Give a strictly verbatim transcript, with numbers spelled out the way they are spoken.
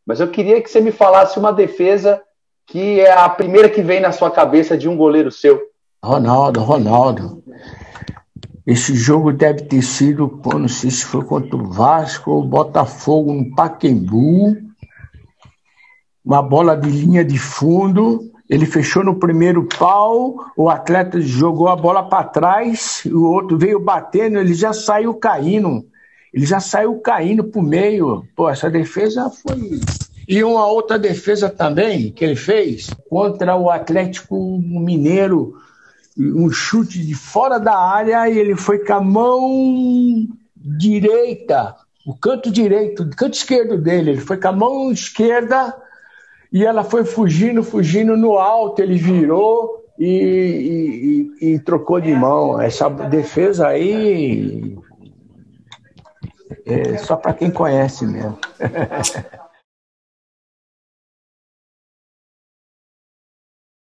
Mas eu queria que você me falasse uma defesa que é a primeira que vem na sua cabeça de um goleiro seu. Ronaldo, Ronaldo. Esse jogo deve ter sido, não sei se foi contra o Vasco ou o Botafogo no Pacaembu. Uma bola de linha de fundo. Ele fechou no primeiro pau, o atleta jogou a bola para trás, o outro veio batendo, ele já saiu caindo. Ele já saiu caindo pro meio. Pô, essa defesa foi... E uma outra defesa também que ele fez contra o Atlético Mineiro, um chute de fora da área, e ele foi com a mão direita, o canto direito, o canto esquerdo dele, ele foi com a mão esquerda e ela foi fugindo, fugindo no alto, ele virou e, e, e, e trocou de mão. Essa defesa aí é só para quem conhece mesmo.